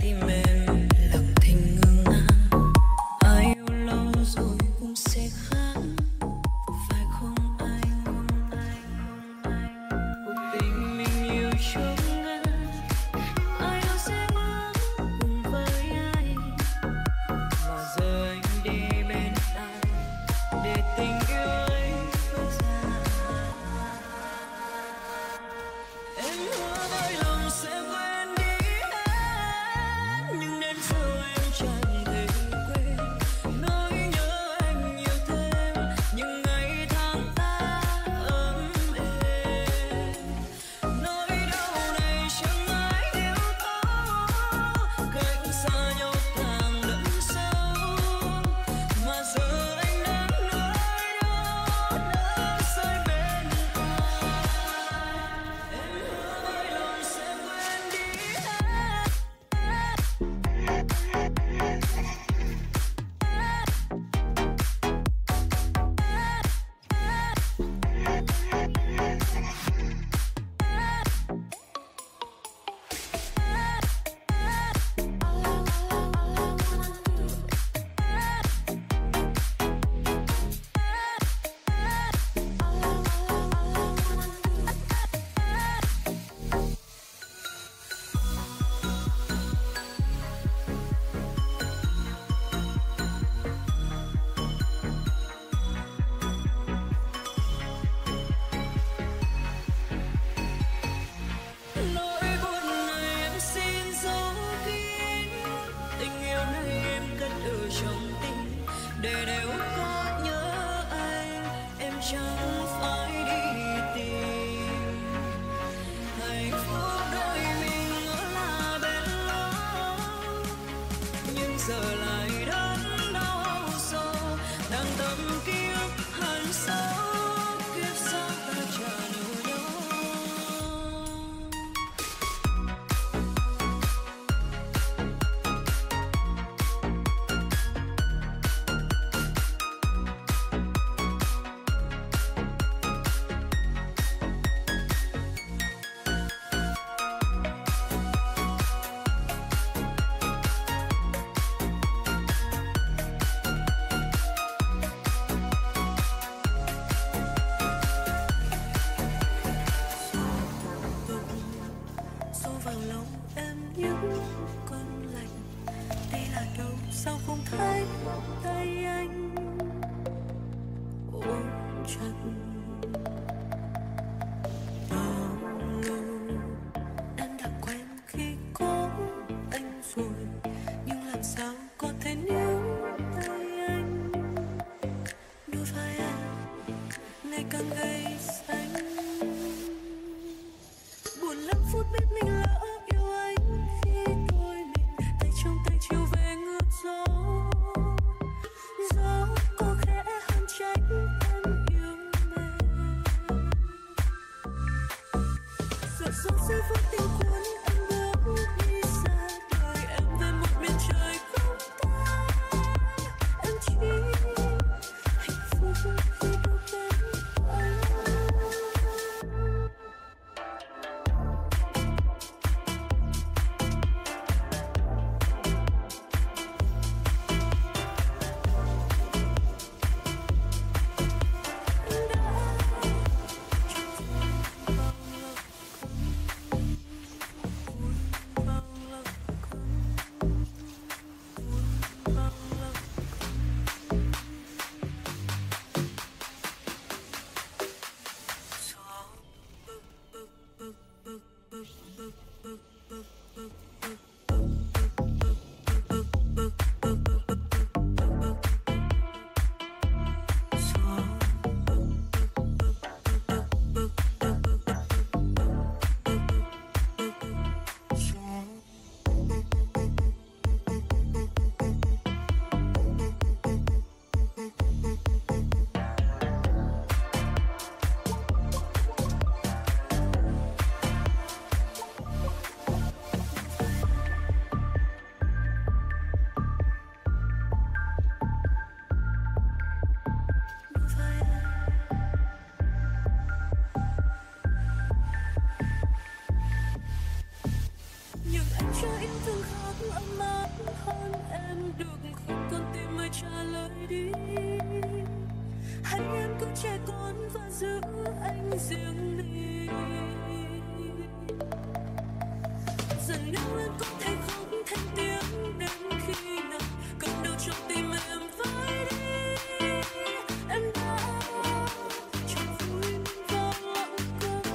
giây phút tình cuốn anh bước đi xa đời em. khác ấm áp hơn em được không? Con tim ơi trả lời đi, hay em cứ trẻ con và giữ anh riêng đi. Dần yêu em có thể không thành tiếng đến khi nào cầm đầu trong tim em với đi. Em đã chẳng vui và lặng câm.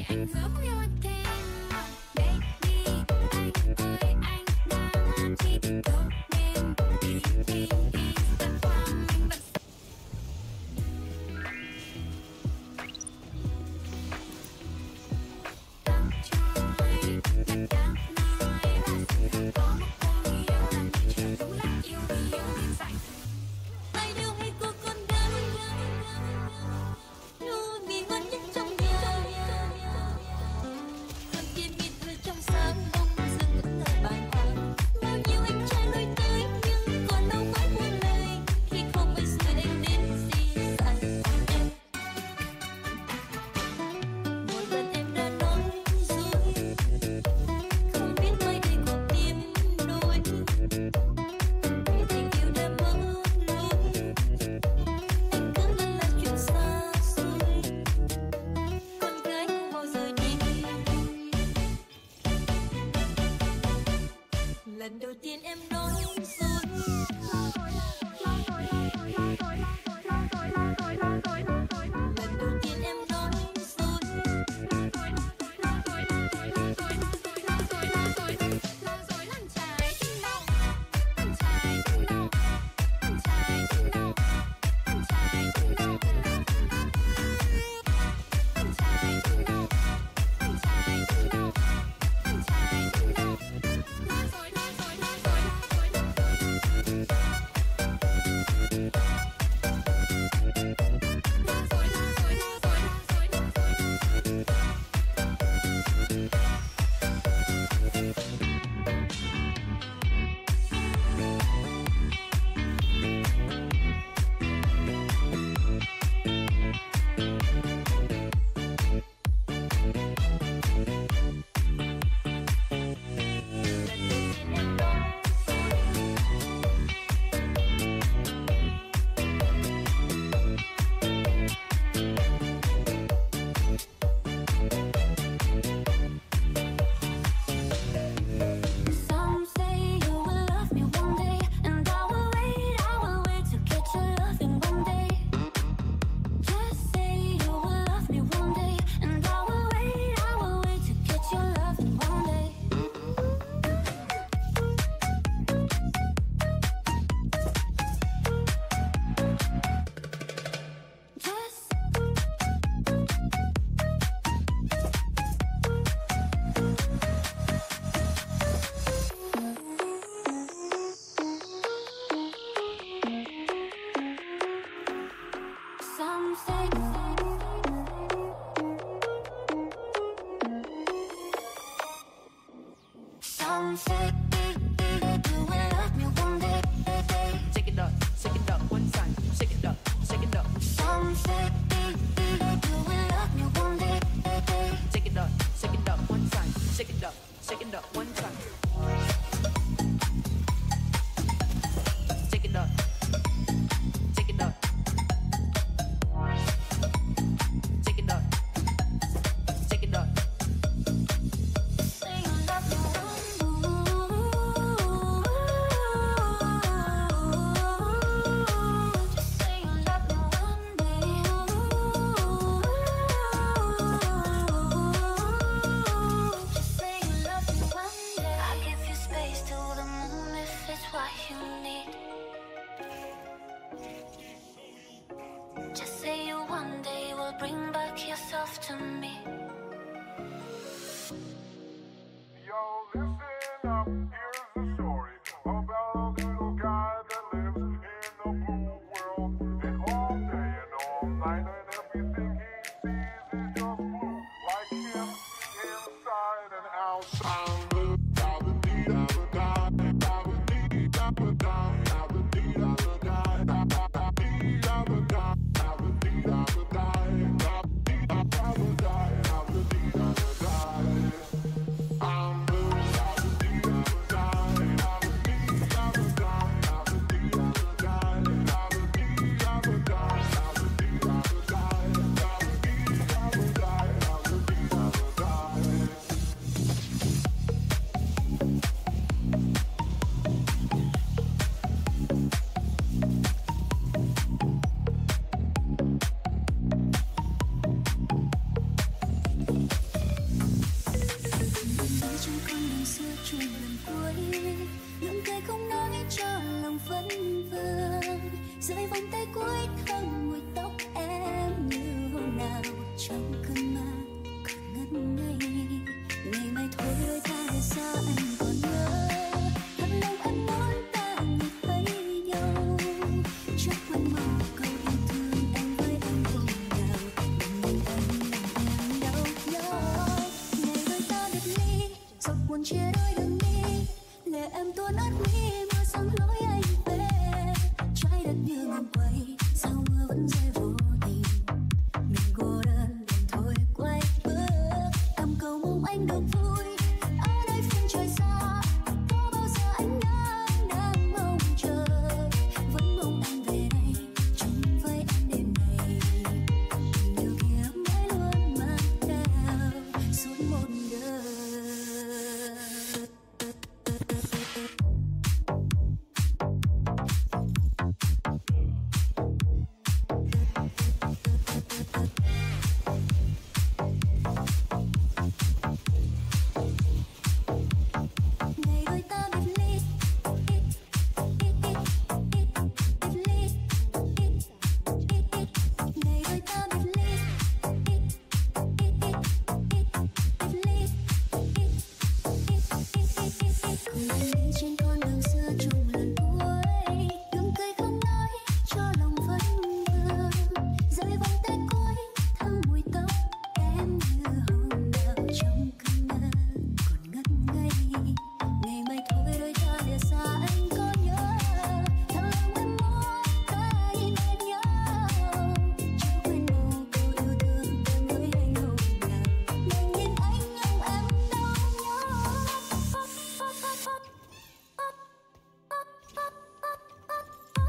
Baby, anh ơi anh đang chỉ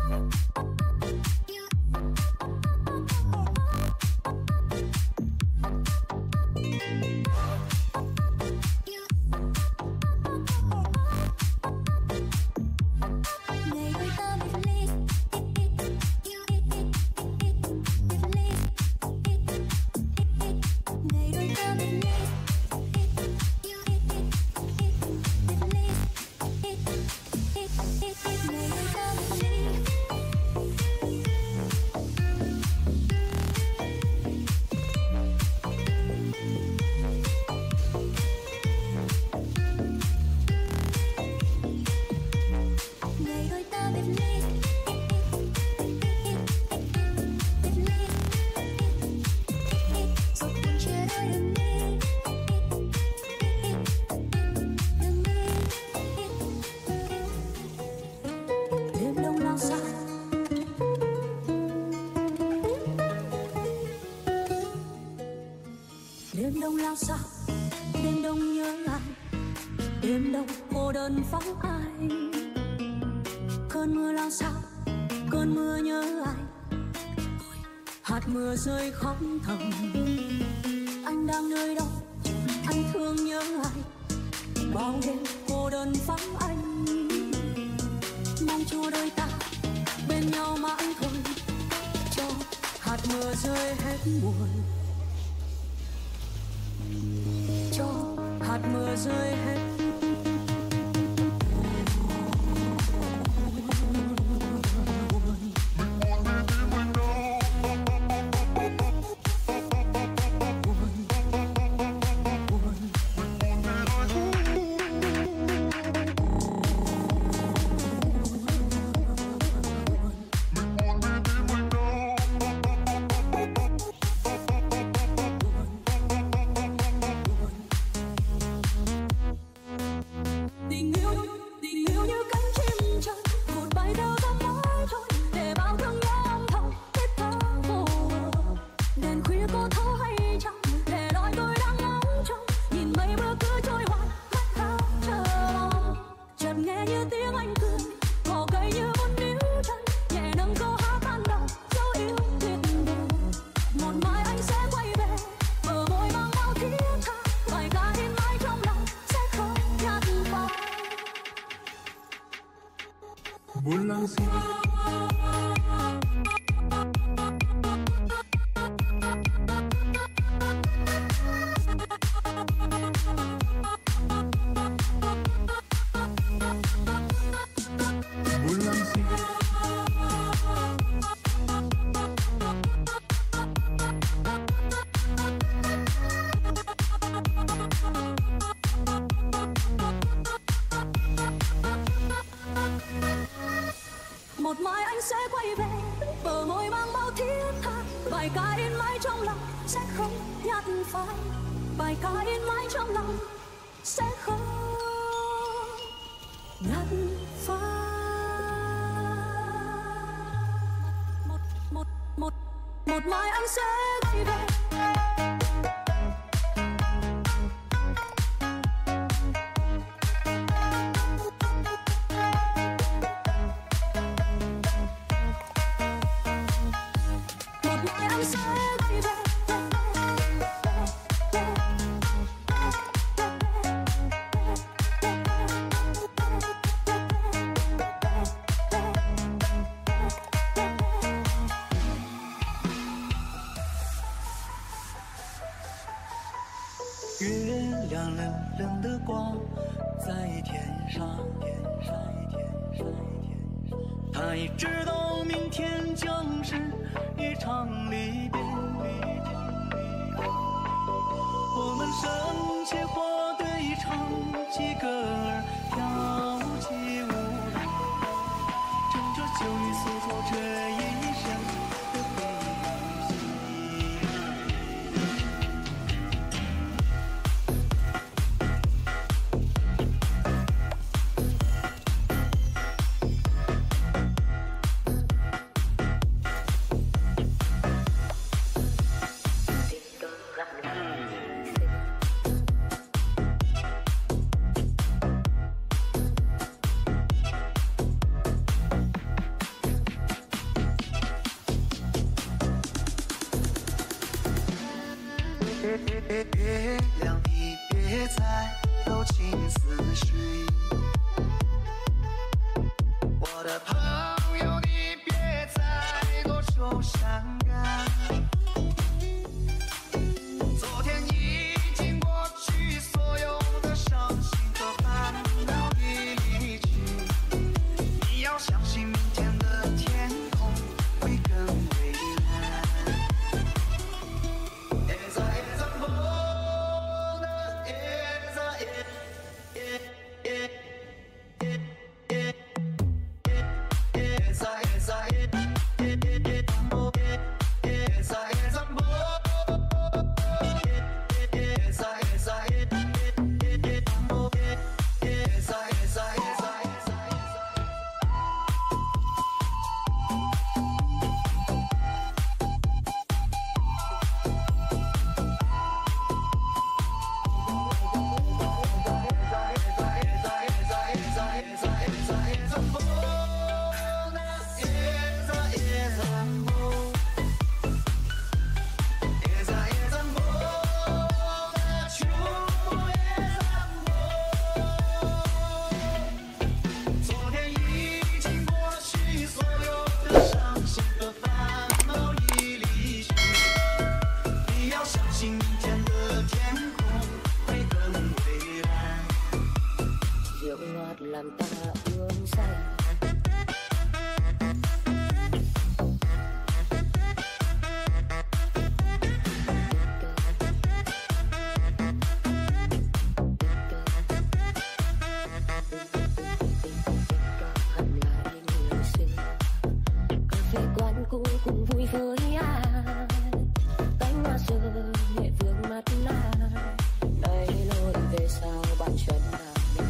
Đêm đông lao sao, đêm đông nhớ ai, đêm đông cô đơn vắng ai. Cơn mưa lao sao, cơn mưa nhớ ai, hạt mưa rơi khóc thầm. Anh đang nơi đâu, anh thương nhớ ai, bao đêm cô đơn vắng anh. Mong cho đôi ta bên nhau mãi thôi, cho hạt mưa rơi hết buồn, cho hạt mưa rơi hết. Buồn làm gì? Buồn làm gì? Một mai anh sẽ quay về, bờ môi mang bao thiết tha, bài ca in mãi trong lòng sẽ không nhạt phai. Bài ca in mãi trong lòng sẽ không nhạt phai. Một mai anh sẽ quay về. 他也知道明天将是一场离别，我们生切花对唱起歌儿，跳起舞来，乘着旧雨诉说这一生的悲喜。 月亮，你别再柔情似水。我的朋友，你别再多愁善感。昨天已经过去，所有的伤心和烦恼已离去。你要相信明天的天空会更蔚蓝。 Làm ta ương say cà phê quán cũ cùng vui với ai cánh hoa rơi nhẹ vương mắt ai nay lối về sau bàn chân nào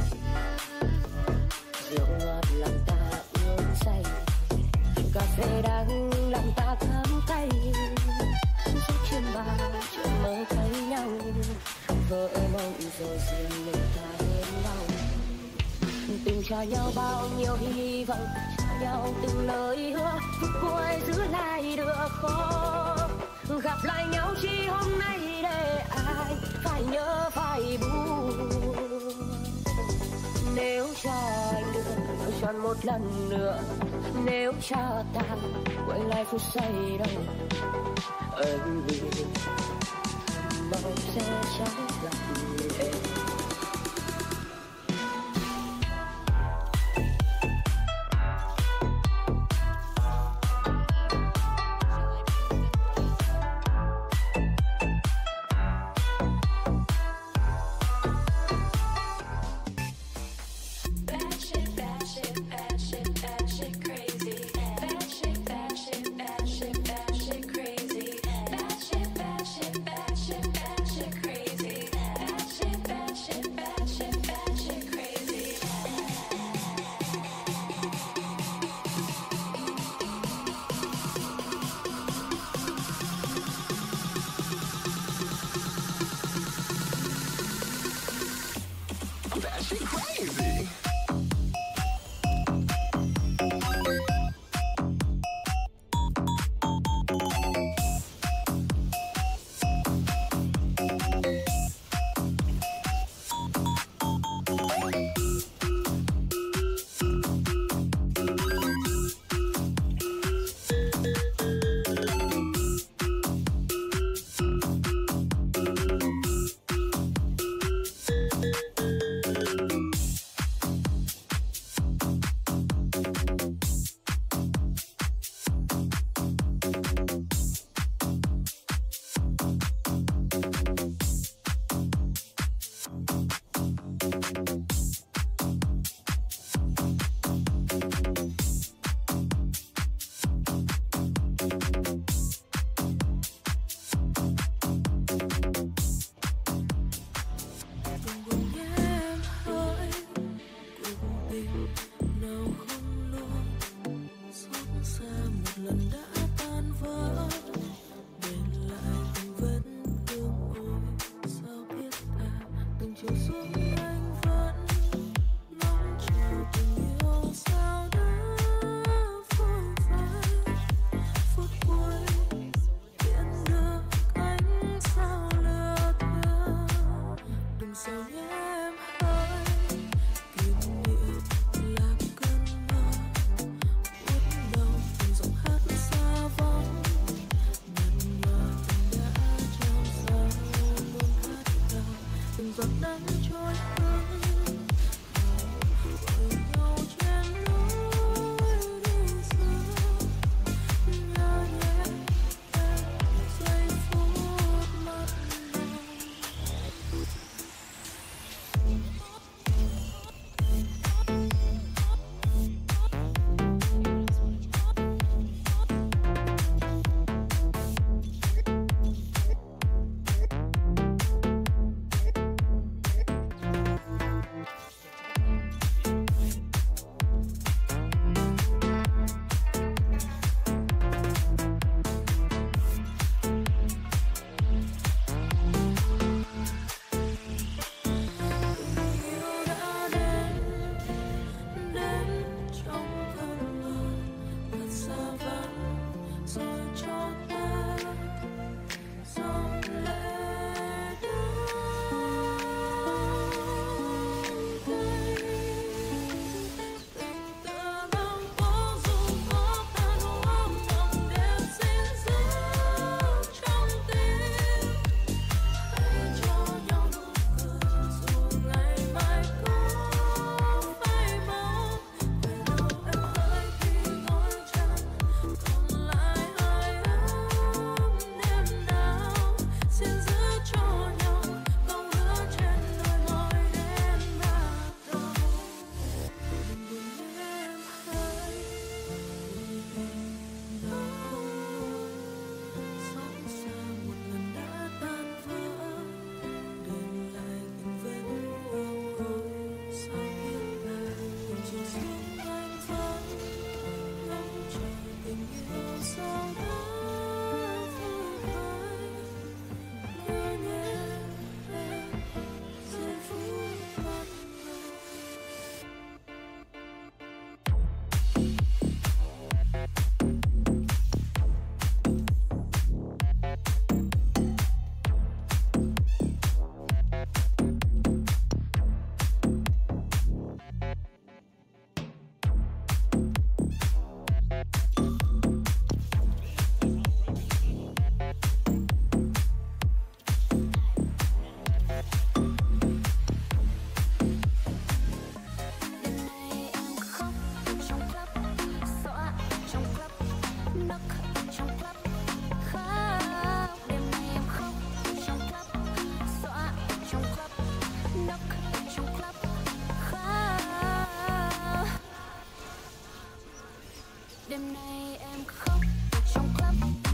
rượu ngọt làm ta uống say cà phê đang làm ta thắm cay giấc trên bàn chưa mơ thấy nhau vỡ mộng rồi riêng mình ta đến đau từng cho nhau bao nhiêu hy vọng cho nhau từng lời hứa phút cuối giữ lại được không gặp lại nhau chỉ hôm nay để ai phải nhớ phải buồn nếu cho anh được chọn một lần nữa nếu cho ta quay lại phút giây đầu anh vì mong sẽ chẳng gặp em. Bad shit, đêm nay em khóc ở trong club.